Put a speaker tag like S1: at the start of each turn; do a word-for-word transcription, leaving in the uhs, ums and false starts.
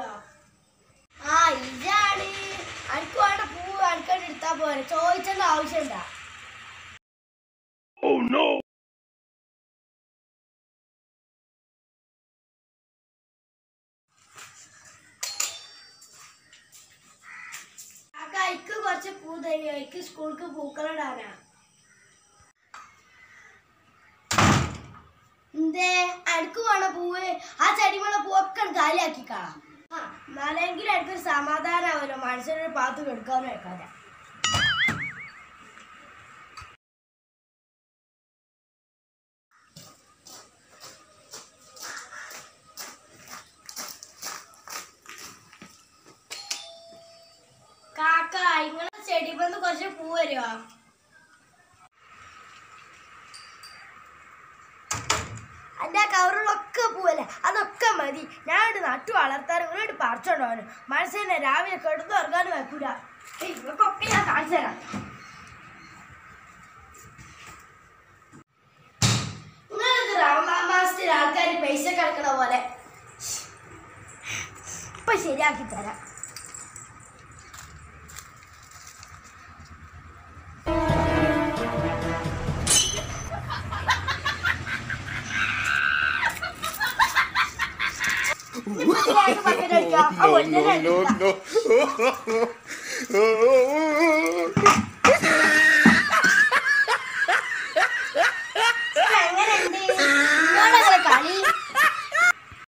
S1: ആ ഇതാണ് അനക്ക് വേണ്ട പൂവ് അനക്കണ്ട് എടുത്താ പോരെ ചോദിച്ചേണ്ട ആവശ്യമുണ്ടാ ഇക്ക് കുറച്ച് പൂ തരുമോ എനിക്ക് സ്കൂൾക്ക് പൂക്കളിടാനാ എന്തേ അനക്ക് വേണ പൂവ് ആ ചെടിമേള പൂവൊക്കെ കാലിയാക്കി കാണാം ആ എന്നാലെങ്കിലും എനിക്കൊരു സമാധാനമാവല്ലോ മനുഷ്യനൊരു പാത്ത് കെടുക്കാനും വെക്കാതെ കാക്ക ഇങ്ങളെ ചെടിമേന്ന് കുറച്ച് പൂ വരുമോ എൻ്റെ കവറിലൊക്കെ പൂവല്ലേ അതൊക്കെ മതി ഞാനിവിടെ നട്ടു വളർത്താനും ഇങ്ങോട്ട് പറിച്ചോണ്ടോനും മനസ്സിനെ രാവിലെ കെടുത്ത് ഇറങ്ങാനും വെക്കൂല ഇവർക്കൊക്കെ ഞാൻ കാണിച്ചു തരാം നിങ്ങളിത് റമദാൻ മാസത്തിൽ ആൾക്കാർ പൈസ കിടക്കണ പോലെ ഇപ്പൊ ശരിയാക്കി തരാം
S2: No, no, no, no.
S1: കളി